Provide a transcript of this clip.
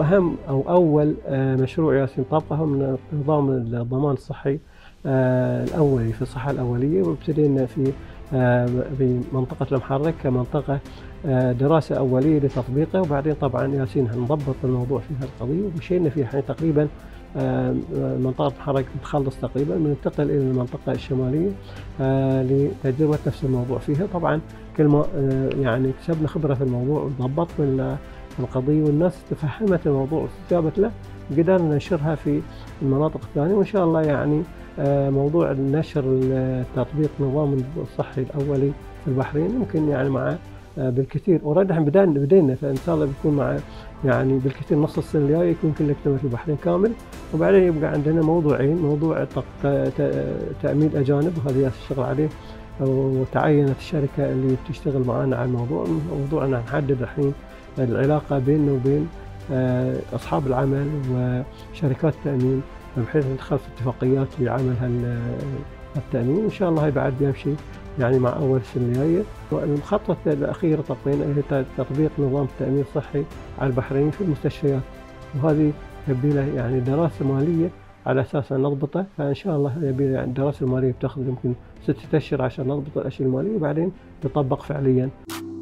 أهم أو أول مشروع ياسين طبقه من نظام الضمان الصحي الأولي في الصحة الأولية، وابتدينا بمنطقة المحرك كمنطقة دراسة أولية لتطبيقه، وبعدين طبعا ياسين هنضبط الموضوع في هالقضية ومشينا فيه الحين تقريبا منطقة المحرك بتخلص تقريبا، بننتقل إلى المنطقة الشمالية لتجربة نفس الموضوع فيها. طبعا كل ما يعني اكتسبنا خبرة في الموضوع وضبطنا القضية والناس تفهمت الموضوع واستجابت له، قدرنا ننشرها في المناطق الثانية، وإن شاء الله يعني موضوع نشر تطبيق نظام الصحي الأولي في البحرين يمكن يعني مع بالكثير اوريدي احنا بدينا، فان شاء الله بيكون مع يعني بالكثير نص السنه الجايه يكون كله اكتمل في البحرين كامل، وبعدين يبقى عندنا موضوعين، موضوع تامين اجانب وهذا الشغل عليه، وتعينت الشركه اللي بتشتغل معنا على الموضوع. موضوعنا نحدد الحين العلاقه بيننا وبين اصحاب العمل وشركات التامين بحيث ندخل في اتفاقيات لعمل التامين، وان شاء الله هي بعد بيمشي يعني مع أول السنة الجاية. والخطوة الأخيرة هي تطبيق نظام التأمين الصحي على البحرين في المستشفيات، وهذه يبي له يعني دراسة مالية على أساس نضبطه، فإن شاء الله يبي يعني الدراسة المالية بتاخذ يمكن 6 أشهر عشان نضبط الأشياء المالية وبعدين تطبق فعليا.